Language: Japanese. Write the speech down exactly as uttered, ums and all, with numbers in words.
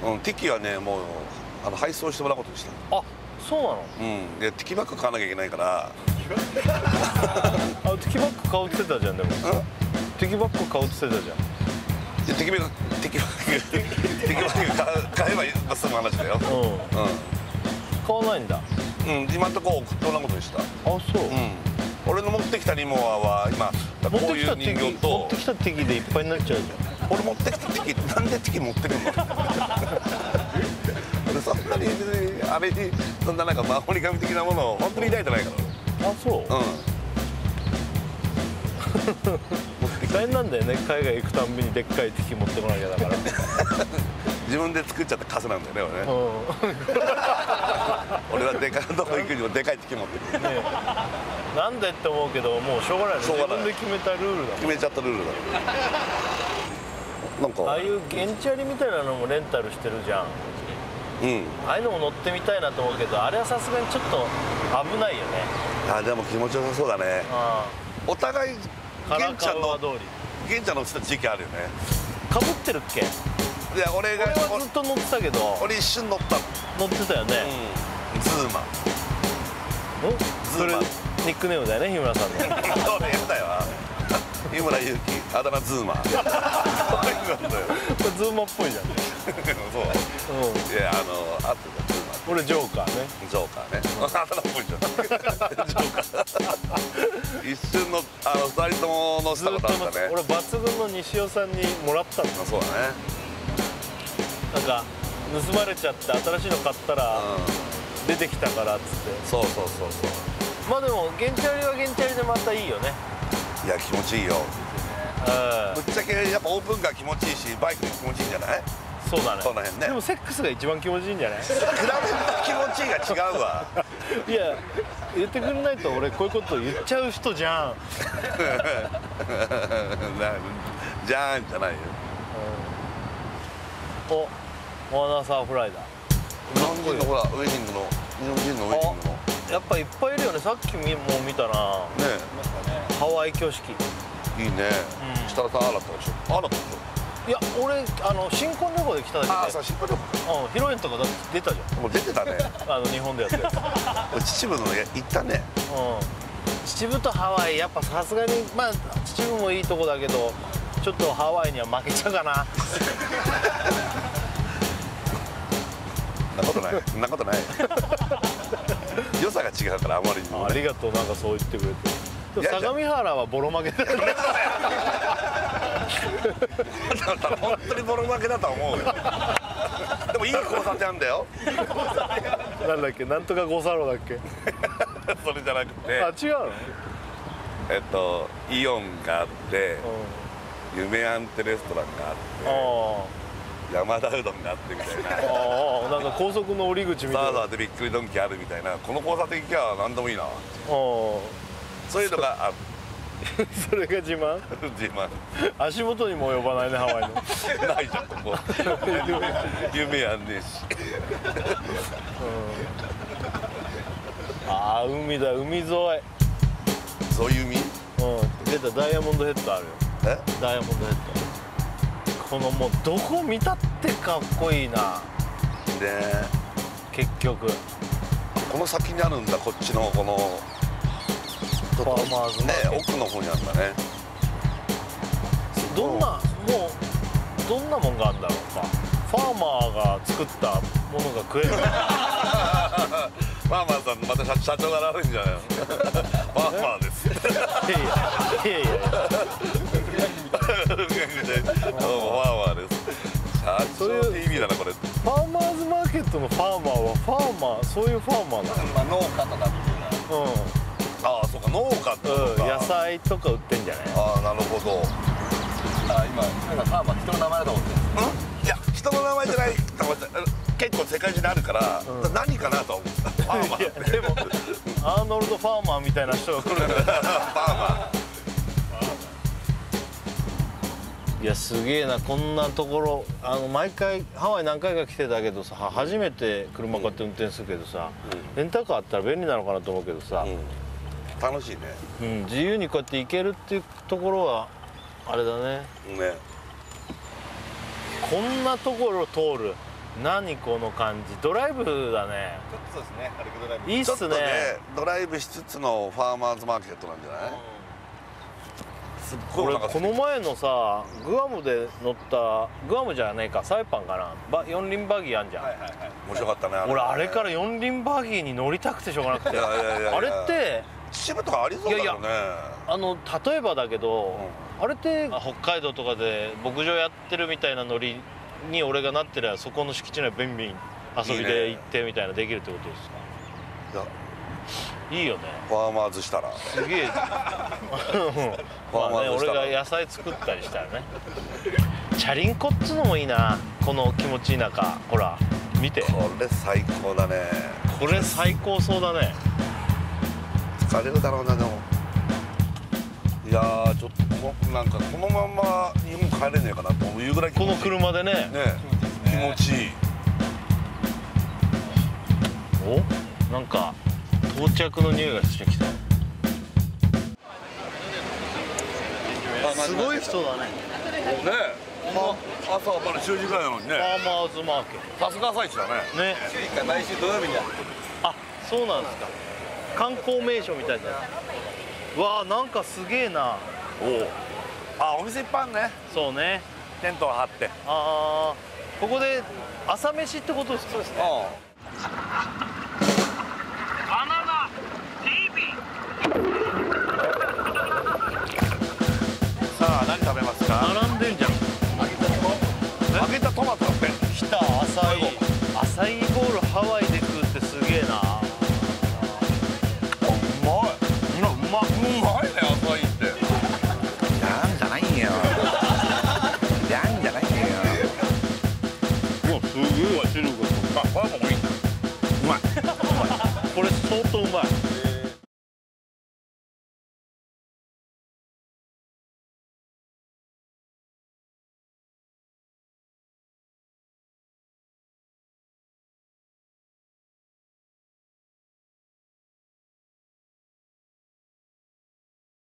うん、ティキはねもうあの配送してもらうことにした。 あ、そうなの。 うんでティキバッグ買わなきゃいけないからあ、ティキバッグ買うって言ってたじゃん。でもティキバッグ買うって言ってたじゃん。 ティキバッグティキバッグティキバッグ買えば済む話だよ。 うん、うん、買わないんだ。 うん、今んとこ送ってもらうことにした。あ、 そう。うん、 俺の持ってきたリモアは今こういう人形と持ってきたティキでいっぱいになっちゃうじゃん。 俺持ってきたティキなんでティキ持ってるの俺そんなにあれにそんななんか守り神的なものを本当に抱いてないから。 あ、そう。うん大変なんだよね、海外行くたんびにでっかいティキ持ってこなきゃだから自分で作っちゃったカスなんだよね俺ね、うん、俺はでかいとこ行くにもでかいティキ持ってる、ね、 なんでって思うけどもうしょうがない、自分で決めたルールだもん。 決めちゃったルールだなんかああいう原チャリみたいなのもレンタルしてるじゃん。うん、ああいうのも乗ってみたいなと思うけど、あれはさすがにちょっと危ないよね。 あ、でも気持ちよさそうだね。ああ、お互い玄ちゃんの玄ちゃんの乗ってた時期あるよね。 かぶってるっけ。 いや俺が俺はずっと乗ってたけど。 俺一瞬乗ったの。 乗ってたよね、 うん、ズーマそれニックネームだよね、日村さんのそうだよ日村勇紀、あだ名ズーマズーマっぽいじゃんそう、うん、いや、あの、あってたズーマ俺ジョーカーね。 ジョーカーね、あだ名っぽいじゃんジョーカー一瞬の、あの、二人とも乗せたことあったね。 俺抜群の西尾さんにもらったんだ。 そうだね。 なんか盗まれちゃって新しいの買ったら出てきたからっつって。 そうそうそうそう。 まあでも原チャリは原チャリでまたいいよね。 いや、気持ちいいよ。ぶっちゃけやっぱオープンカー気持ちいいし、バイクも気持ちいいんじゃない？ そうだね。 その辺ね。 でもセックスが一番気持ちいいんじゃない？比べた気持ちいいが違うわ。 いや、言ってくれないと俺こういうこと言っちゃう人じゃんじゃんじゃないよ。 お、モアナサーフライだ。 日本人のほらウェディングの日本人のウェディングのやっぱいっぱいいるよね。さっきも見たなね。ハワイ挙式いいね。設楽さんああだったでしょ。ああだったでしょ。 いや、俺あの新婚旅行で来ただけで。 ああ、そう、新婚旅行。 うん、披露宴とかだって出たじゃん。 もう出てたねあの日本でやってる秩父の行ったね。 うん、秩父とハワイやっぱさすがに、まあ秩父もいいとこだけどちょっとハワイには負けちゃうかなそんなことない、そんなことない良さが違うから、あまりにも、ね、 ありがとう、なんかそう言ってくれて。相模原はボロ負けだよね本当にボロ負けだと思うよでもいい交差点あんだよなんだっけ、なんとか五差路だっけそれじゃなくて、 あ、違うの。 えっとイオンがあって、うん、夢アンテレストランがあって、山田うどんがあってみたいなああ、なんか高速の降り口みたいな。 サーザーでびっくりドンキあるみたいな、この交差点行きゃ何でもいいな。そういうのがあるそれが自慢自慢。 足元にも及ばないね、ハワイのないじゃん、ここ夢やんねえしうん、ああ、海だ、海沿い。 そういう海。 うん、出た、ダイヤモンドヘッドあるよ。 え、 ダイヤモンドヘッド。このもうどこ見たってかっこいいな。 で結局この先にあるんだ、こっちのこのファーマーズね、奥の方にあるんだね。 どんな、もうどんなもんがあるんだろうか。ファーマーが作ったものが食えるファーマーさんまた 社, 社長が悪いんじゃないのファーマーですいやいやいやいやファーマーです。社長って意味だなこれ。 ファーマーズマーケットのファーマーはファーマー、そういうファーマーなの。 まあ農家とかっていうのは、 うん、 ああ、そうか、農家ってことか、 うん、野菜とか売ってんじゃない。 ああ、なるほど。 あ、今今ファーマー人の名前だと思ってる。 うん、いや、人の名前じゃないかもしれない。結構世界中にあるから、うん、何かなとは思った。ファーマーって。でもアーノルド・ファーマーみたいな人が来るファーマー。いや、すげえな、こんなところ。あの毎回ハワイ何回か来てたけどさ、初めて車買って運転するけどさ、うん、レンタカーあったら便利なのかなと思うけどさ、うん、 楽しいね、 うん、自由にこうやって行けるっていうところはあれだね。 ね、 こんなところ通る。 何この感じ、ドライブだね。 ちょっとそうですね、軽くドライブ。 いいっすね。 ちょっとねドライブしつつのファーマーズマーケットなんじゃない？すっごい俺お腹この前のさグアムで乗ったグアムじゃねえかサイパンかなバ四輪バギーあんじゃん、 はいはいはい。 面白かったね。 俺あれから四輪バギーに乗りたくてしょうがなくていやいやいやいやあれって秩父とかありそうだよね。 あの例えばだけど、 うあれって北海道とかで牧場やってるみたいなノリに俺がなってりゃそこの敷地内ビンビン遊びで行ってみたいなできるってことですか？ いやいいよね。 ファーマーズしたらすげえまあね俺が野菜作ったりしたらね。チャリンコっつうのもいいな。この気持ちいい中ほら見て、 これ最高だね。 これ最高そうだね。 疲れるだろうな。でもいやーちょっとこなんかこのまんま日本帰れねえかなというぐらい気この持ちいい車でねね気持ちいい。 おなんか到着の匂いがしてきた。すごい人だね。 ね朝まだじゅうじぐらいなのにね。 ファーマーズマーケッさすが朝市だね。 トね。 週いっかい毎週土曜日にやる。 あそうなんですか。観光名所みたいな。わあなんかすげえな。 おおあお店いっぱいあるね。 そうね。 テントを張って。 ああここで朝飯ってことですか？そうですね。バナナ ティービーさあ何食べますか？ 並んでんじゃん。 揚げたトマトだって。 来たアサイアサイボールハワイで食うってすげえな。 うまい。うまうまうまいね朝市って。なんじゃないんよ。なんじゃないんよ。 うわすげえ汁が。 あこれもいい。うまい。 これ相当うまい。